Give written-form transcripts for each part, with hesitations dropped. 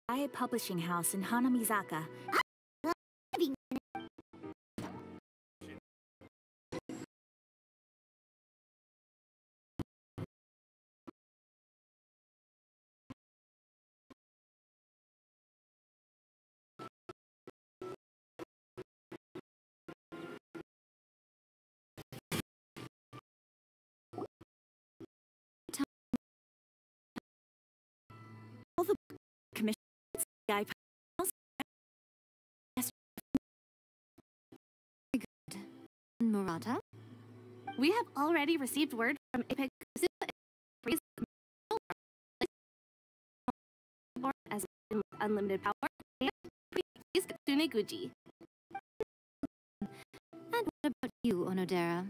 a publishing house in Hanamizaka. All the commissions I Murata? We have already received word from Apex as unlimited power and please Tsuneguchi. And what about you, Onodera?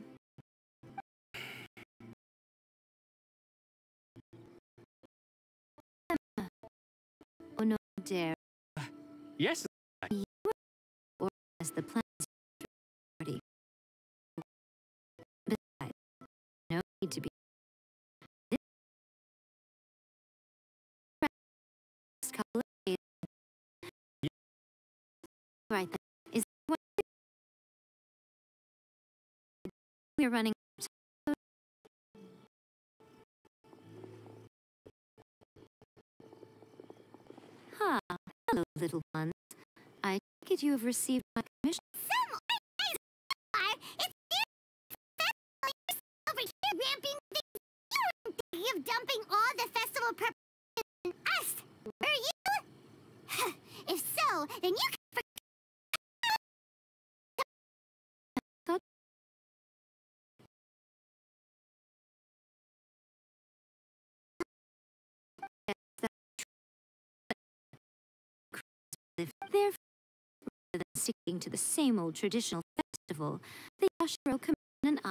Onodera. Yes. You or as the plan's authority. Besides, no need to be. This couple of days. Right then. Is what we're running. Hello, little ones. I take it you have received my commission. It's over here ramping things. You were thinking of dumping all the festival preparation on us, were you? If so, then you can Therefore, rather than sticking to the same old traditional festival, the Yashiro Commission and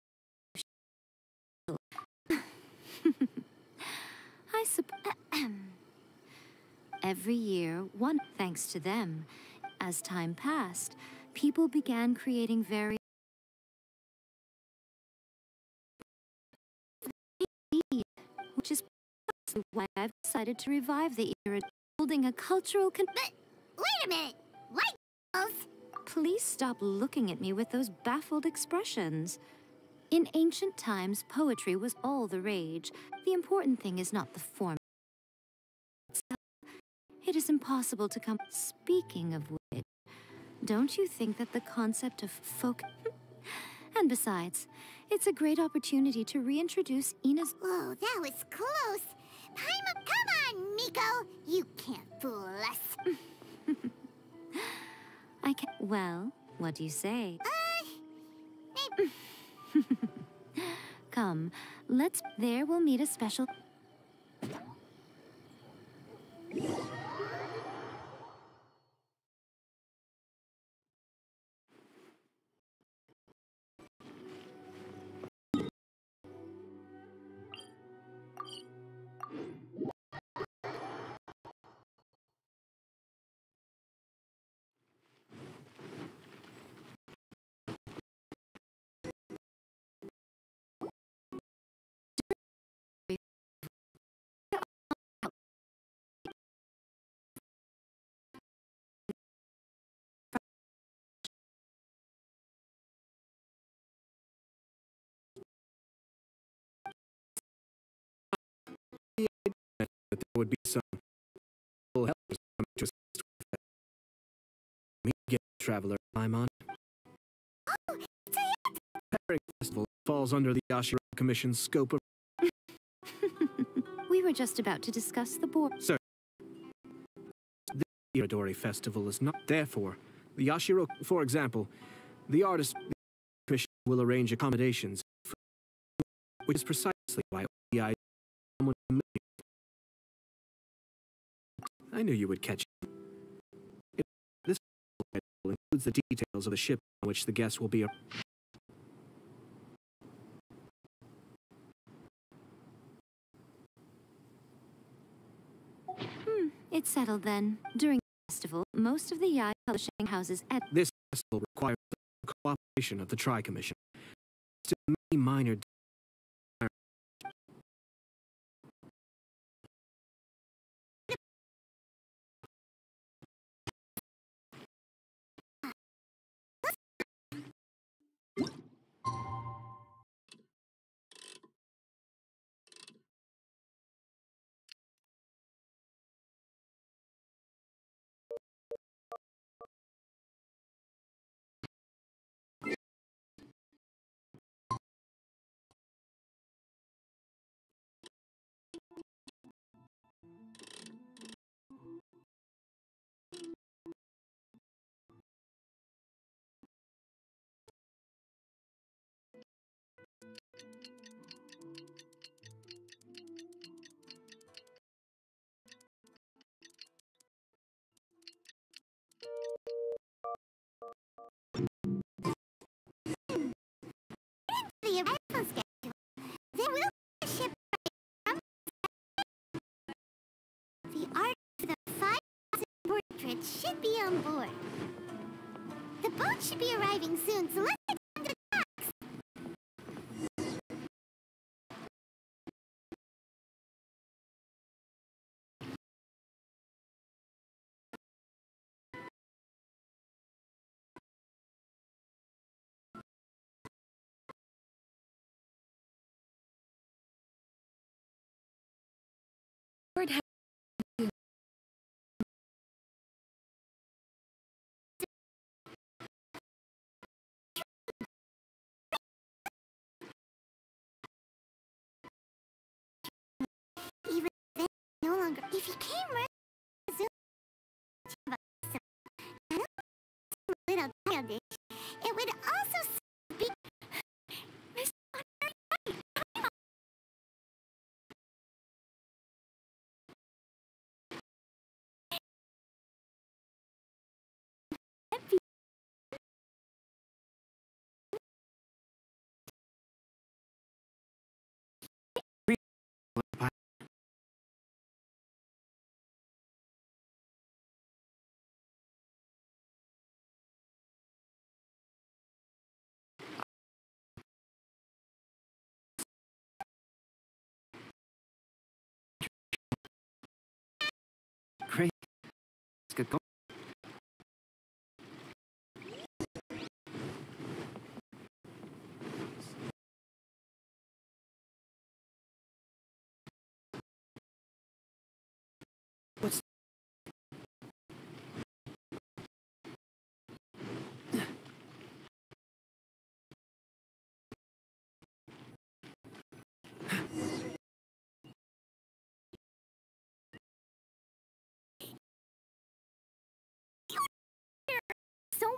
I suppose every year, thanks to them, as time passed, people began creating very which is precisely why I've decided to revive the era, holding a cultural Wait a minute! What? Please stop looking at me with those baffled expressions. In ancient times, poetry was all the rage. The important thing is not the form itself. It is impossible to come. Speaking of which, don't you think that the concept of folk... And besides, it's a great opportunity to reintroduce Ina's... Whoa, that was close! Come on, Miko! You can't fool us! I can. Well, what do you say? Maybe. Come, let's. There we'll meet a special. That there would be some helpers coming to assist with that. Me get traveler I'm on. Oh, it's a Preparing festival falls under the Yashiro Commission's scope of. We were just about to discuss the board. Sir, the Iridori Festival is not. Therefore, the Yashiro, for example, the artist commission will arrange accommodations, which is precisely why the idea someone. I knew you would catch it. This includes the details of the ship on which the guests will be. It's settled then. During the festival, most of the Yai publishing houses at This festival requires the cooperation of the Tri-Commission. Still, many minor The arrival schedule. There will be a ship from the artist for the 5,000 portraits should be on board. The boat should be arriving soon, so let's get on to the docks. Even then, no longer. If he came right to Zoom, I don't seem a little childish. It would also be Miss Great. Let's get going. What's... so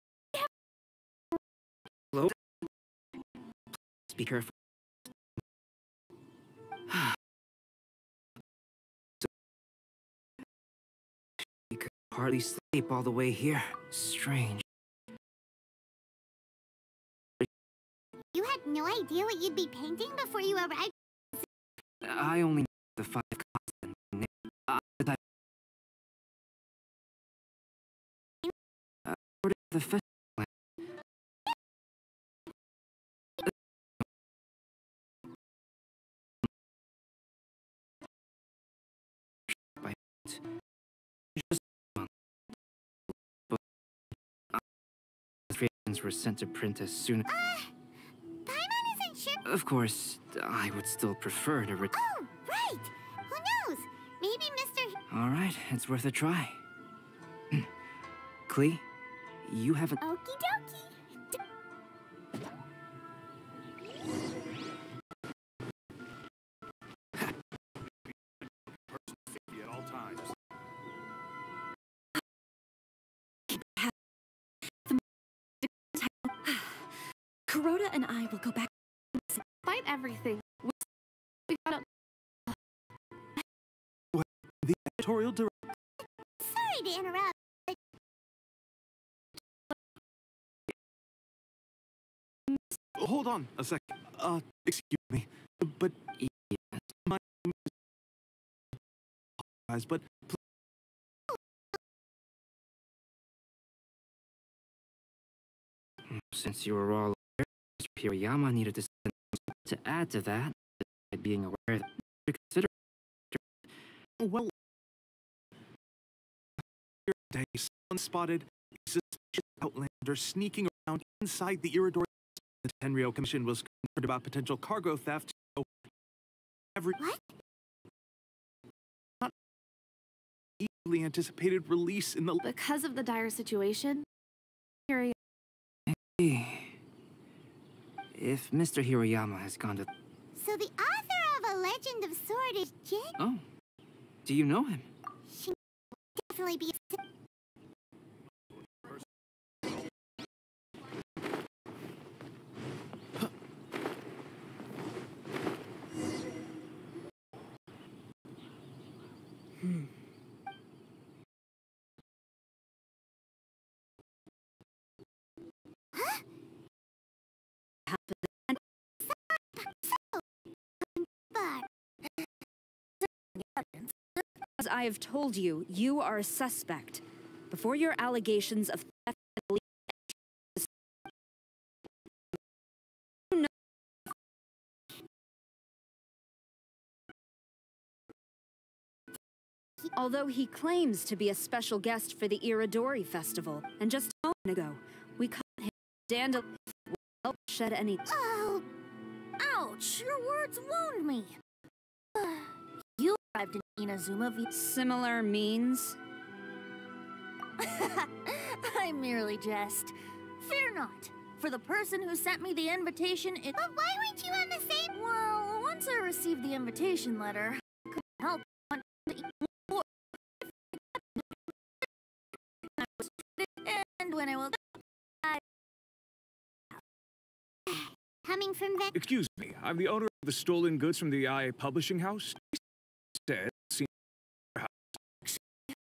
Hello? Please be careful. You could hardly sleep all the way here. Strange. you had no idea what you'd be painting before you arrived? I only know the 5 constant that the festival. Just were sent to print as soon. Paimon isn't sure. Of course, I would still prefer to Oh, right. Who knows? Maybe Mr. All right, it's worth a try. Klee, you haven't. Okie dokie. At all times. Kuroda and I will go back. Despite everything, we found out. The editorial director. Sorry to interrupt. Hold on a second. Excuse me, but my guys, but Since you were all aware, Mr. Hiroyama needed to add to that, despite being aware that to consider. well, day someone spotted a suspicious outlander sneaking around inside the Iridori. The Tenryou Commission was concerned about potential cargo theft, so What? not easily anticipated release in the Because of the dire situation, here If Mr. Hiroyama has gone to... So the author of A Legend of Sword is Jin? Oh, do you know him? She will definitely be. As I have told you, you are a suspect. Before your allegations of theft and although he claims to be a special guest for the Iridori Festival, and just a moment ago, we caught him dandelion help shed any— Oh, ouch! Your words wound me. You arrived in Inazuma via— Similar means? I merely jest. Fear not. For the person who sent me the invitation, it— But why weren't you on the same— Well, once I received the invitation letter, I couldn't help but want to eat more. And when I woke up, Coming from that— Excuse me, I'm the owner of the stolen goods from the IA publishing house. Said, seen your house.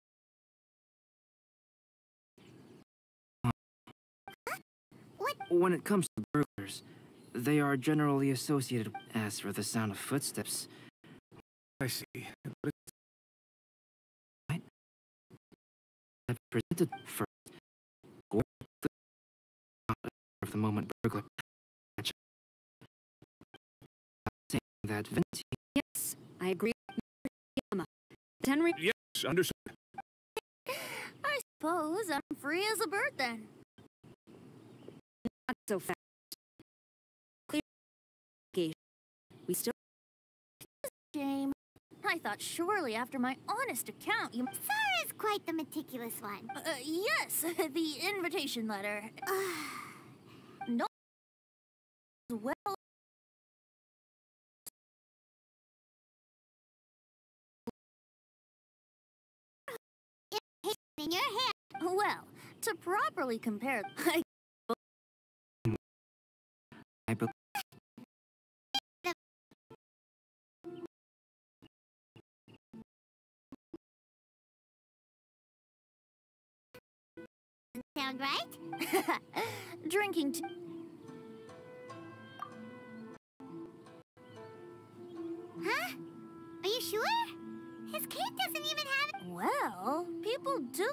What? When it comes to burglars, they are generally associated. As for the sound of footsteps, I see. But I've presented first. Of the moment burglar saying that Venti. Yes, I agree with Yama. Henry— yes, understood. I suppose I'm free as a bird then. not so fast. Clear investigation. We still— Shame. I thought surely after my honest account you— Sarah's quite the meticulous one. Yes, the invitation letter. No. Well. In your hand. Well, to properly compare, I believe sound right? Drinking tea. Huh? Are you sure? His cake doesn't even have it. Well, people do.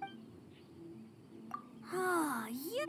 Ah, you.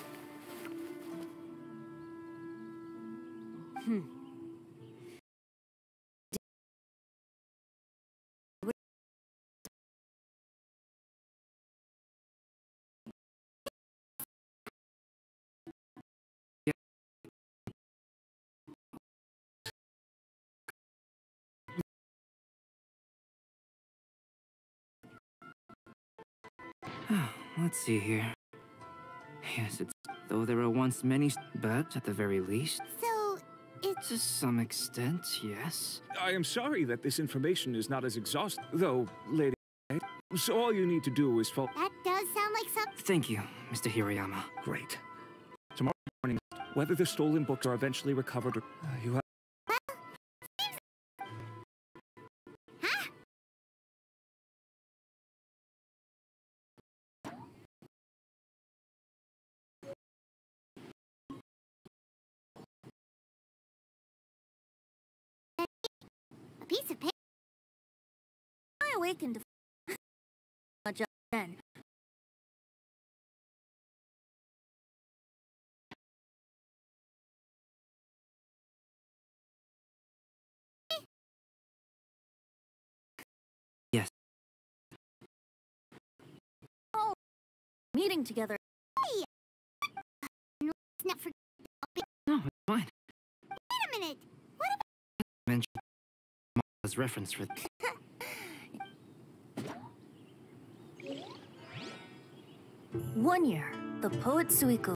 Let's see here. Yes, it's though there were once many, but at the very least, So, it's. to some extent, yes. I am sorry that this information is not as exhaustive, though, lady. So all you need to do is follow. That does sound like something. Thank you, Mr. Hiroyama. Great. Tomorrow morning, whether the stolen books are eventually recovered or you have. Huh? A piece of paper. I awakened to much then. Yes. Oh, meeting together. Hey, let's not forget. No, it's fine. Wait a minute. What about? Mention as reference for. One year, the poet Suiko.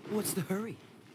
What's the hurry?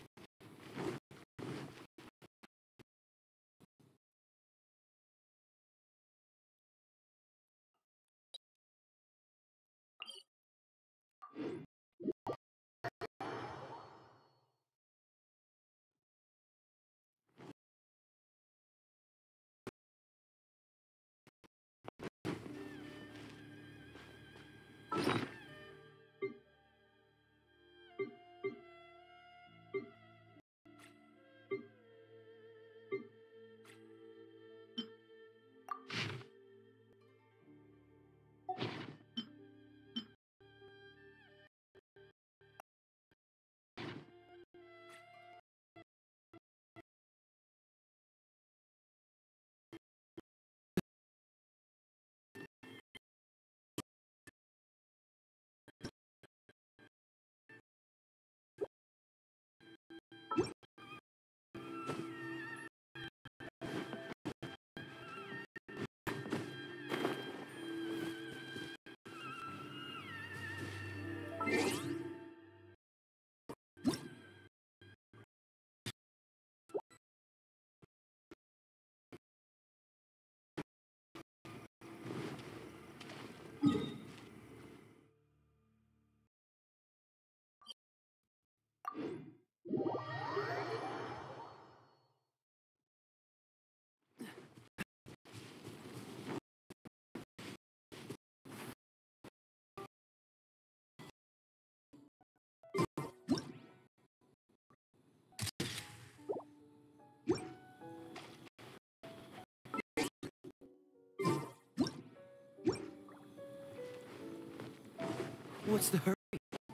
What's the hurry?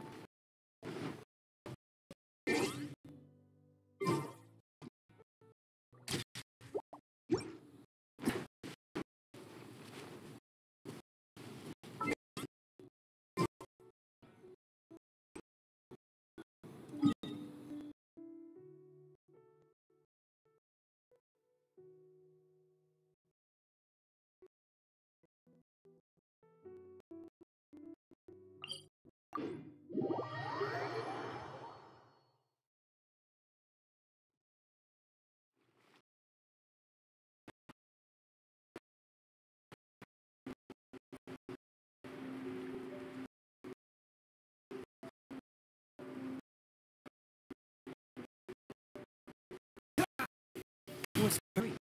What's the hurry?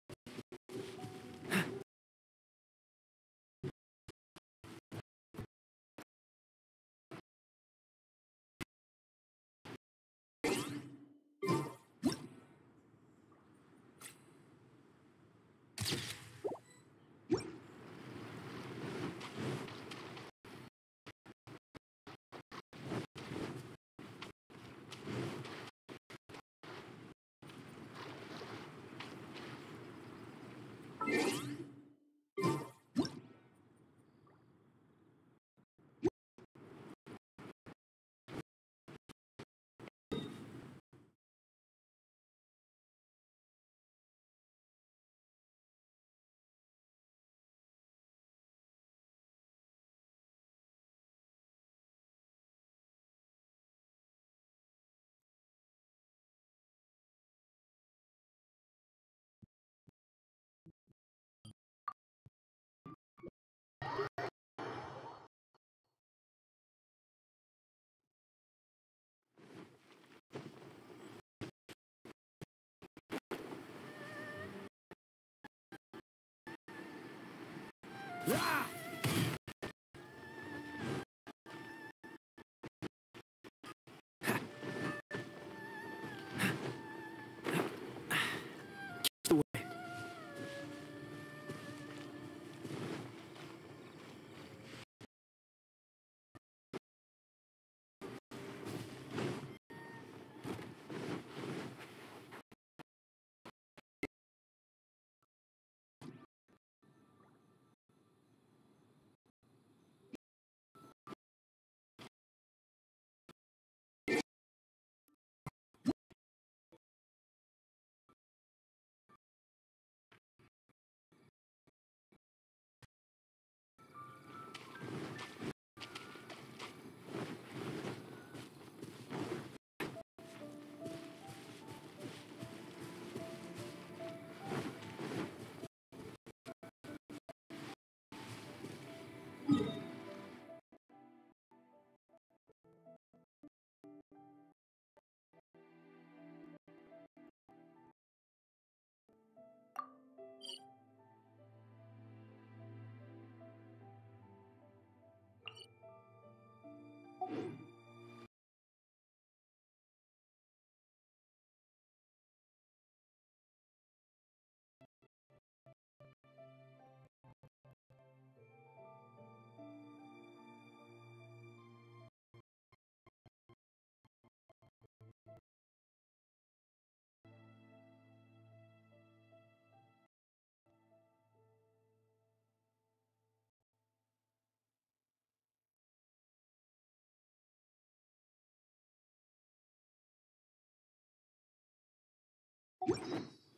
Ah! The way.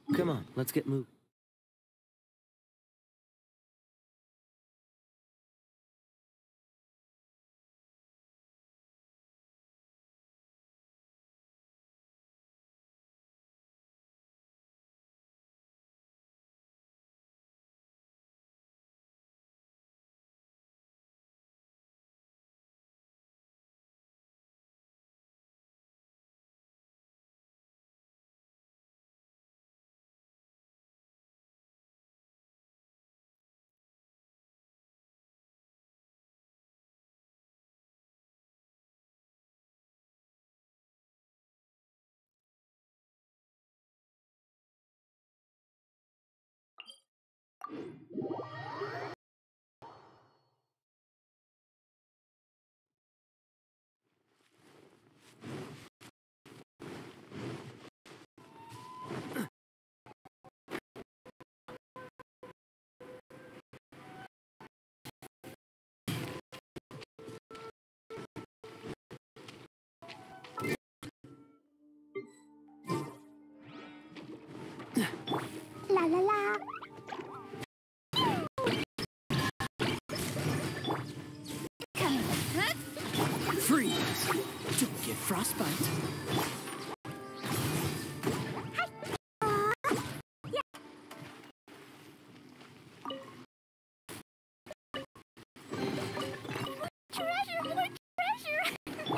Come on, let's get moving. La la la. Freeze! Don't get frostbite. Treasure, more treasure.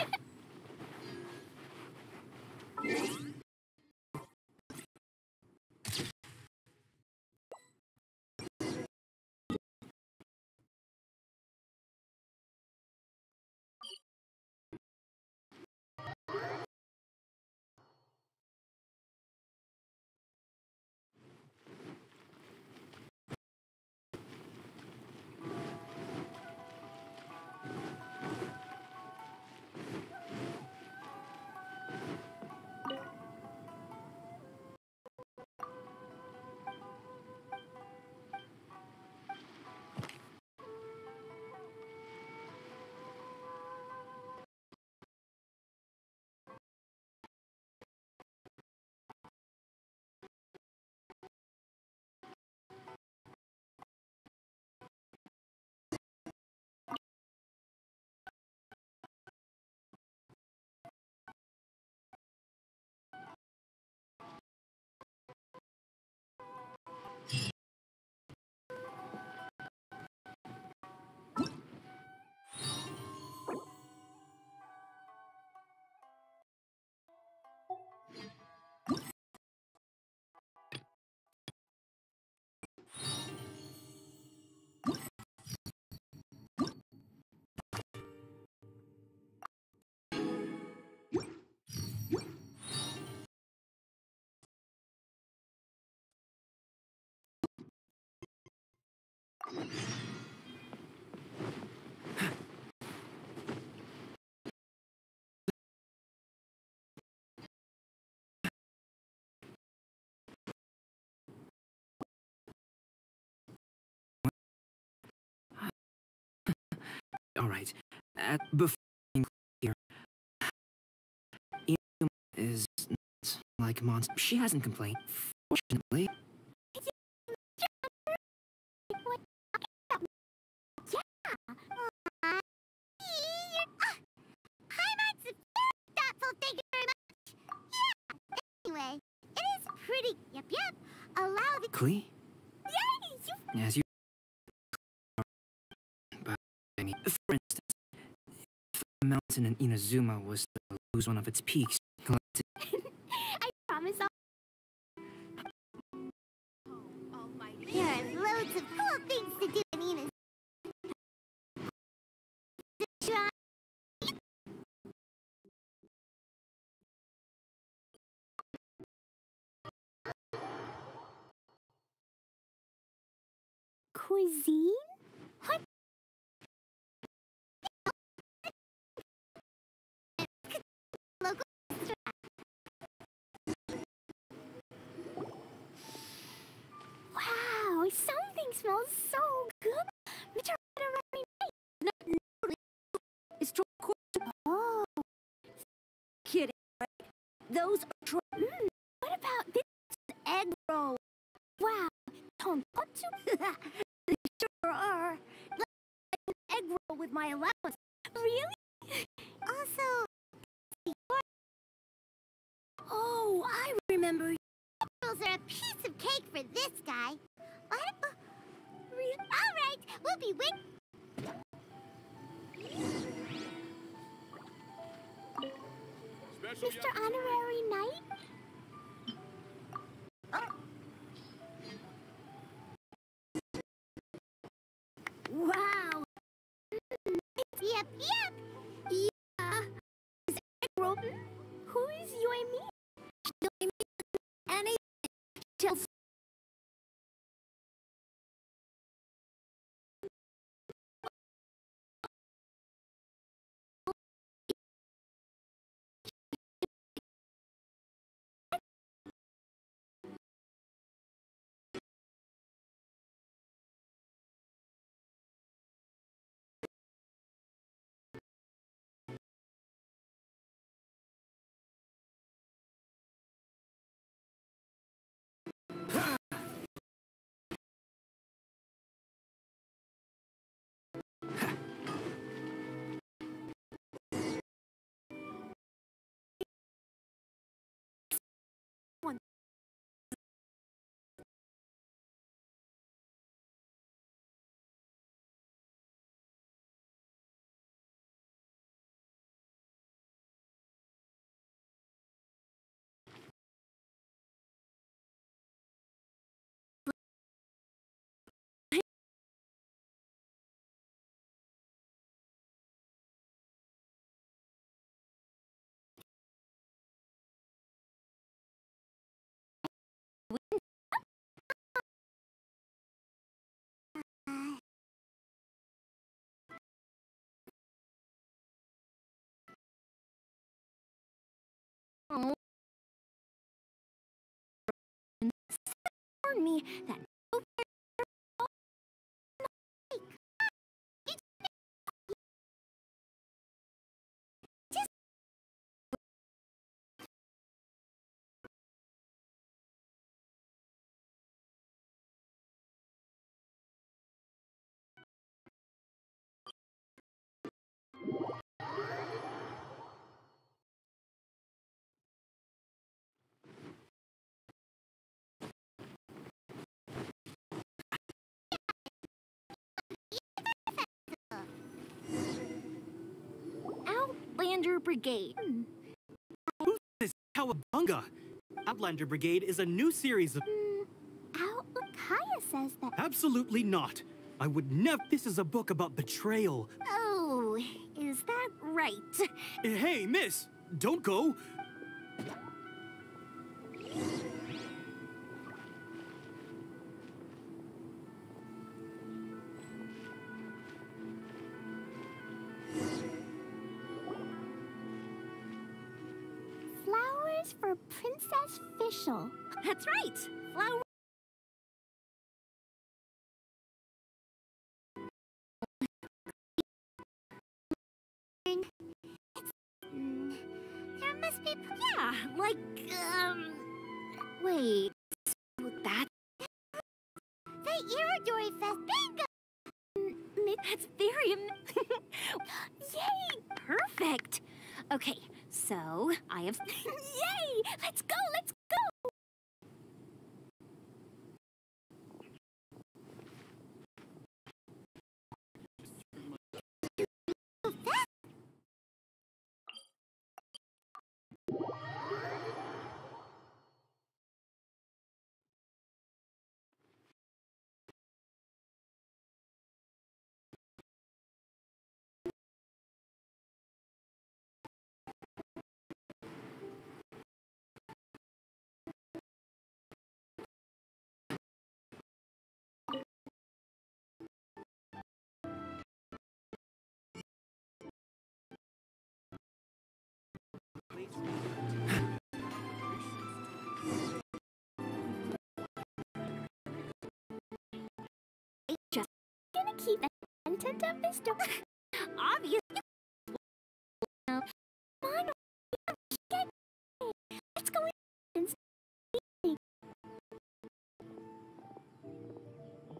All right. Before here, Inazuma is not like monster. She hasn't complained, fortunately. Thank you very much. Yeah. Anyway, it is pretty. Yep. Allow the. Klee? Yay! As you. But, I mean, for instance, if a mountain in Inazuma was to lose one of its peaks, I promise I'll. There are loads of cool things to do in Inazuma. Cuisine? What? Local restaurant. Wow, something smells so good. Mr. It's Oh. kidding, right? Those are What about this egg roll? too? They sure are. Like an egg roll with my allowance. Really? Also, oh, I remember. Rolls are a piece of cake for this guy. What? All right, we'll be waiting. Mr. Honorary Knight? Wow! Yep. Yeah. Is egg roll? Who is you and me? You and me? Anything. Tell. Oh. Warn me that Outlander Brigade. Who's this Cowabunga? Outlander Brigade is a new series of... Kaya says that... Absolutely not. I would never... This is a book about betrayal. Oh, is that right? Hey, miss! Don't go! Flowers for Princess Fischl. That's right. Flowers. There must be... Yeah, like, Wait. That... The Iridori Fest Bingo! That's very... Yay! Perfect! Okay, so I have... Yay! Let's go! Let's go! Just gonna keep the content of this story. Obviously. Come on, let's go in and see.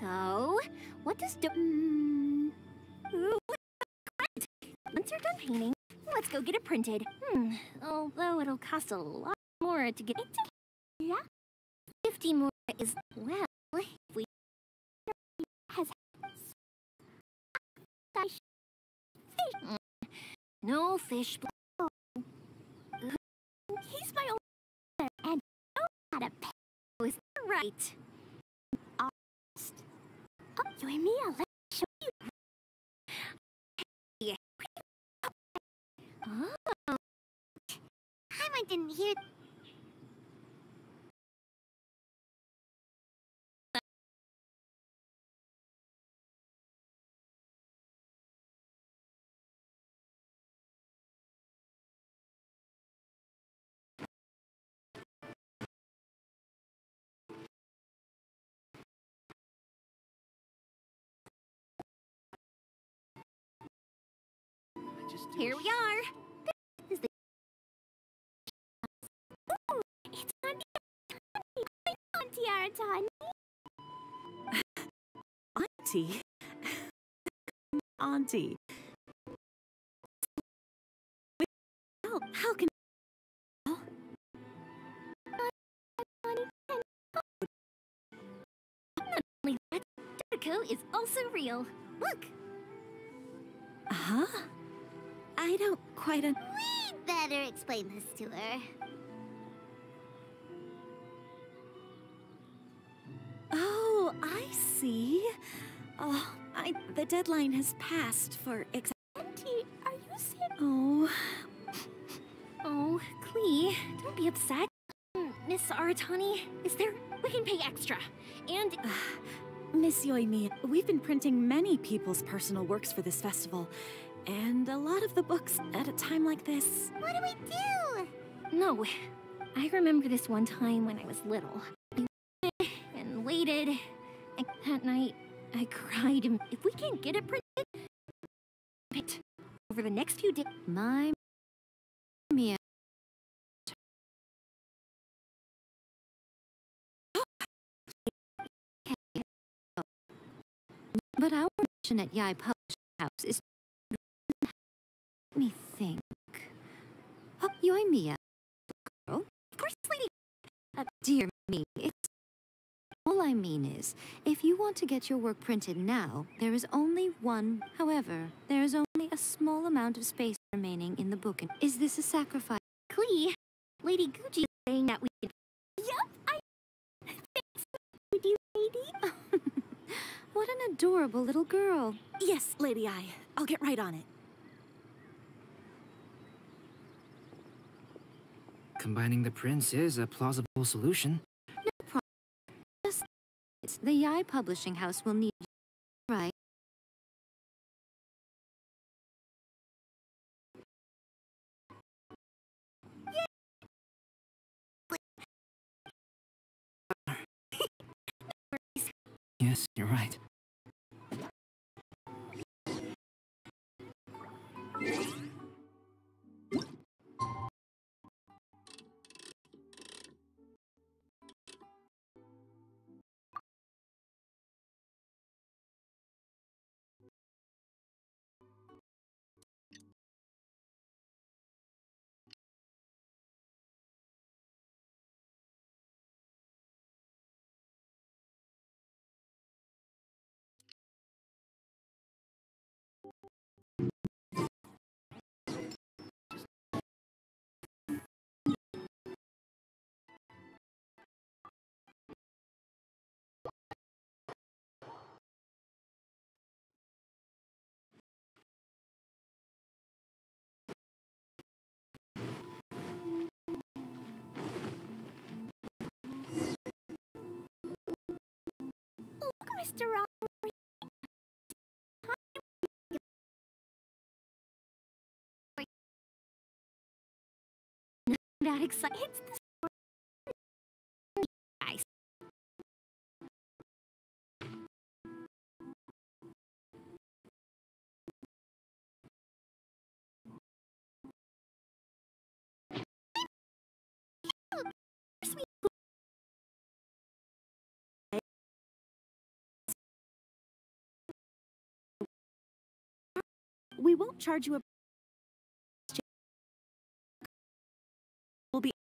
So, what does Once you're done painting, let's go get it printed. Although it'll cost a lot more to get it. Yeah. 50 more is, well, if we has fish. No fish. He's my own and know how to pay. Is that right? Artist. Oh, you and me, let me show you. Oh. I didn't hear. Here we are. This is the. Ooh, it's Auntie Aratani. Auntie? Auntie. How can... Not only that, Dorico is also real. Look. Huh? I don't quite We better explain this to her. Oh, I see. Oh, the deadline has passed for Auntie, are you serious? Oh. Oh, Klee, don't be upset. Miss Aratani, we can pay extra. And... Miss Yoimiya, we've been printing many people's personal works for this festival. And a lot of the books at a time like this. What do we do? No, I remember this one time when I was little. I waited and waited, and that night I cried. And if we can't get it printed, over the next few days, My Mia. But our mission at Yai Publishing House is. Let me think. Oh, Yoimiya. Girl? Of course, lady. Dear me, all I mean is, if you want to get your work printed now, there is only one. However, there is only a small amount of space remaining in the book. Is this a sacrifice? Klee, Lady Gucci is saying that we can... Yup, thanks, would you, lady? What an adorable little girl. Yes, Lady I. I'll get right on it. Combining the prints is a plausible solution. No problem. Just the Yai Publishing House will need you, right? Yes, you're right. Look, Mr. Rock. That excited. It's the guys. we won't charge you a... will be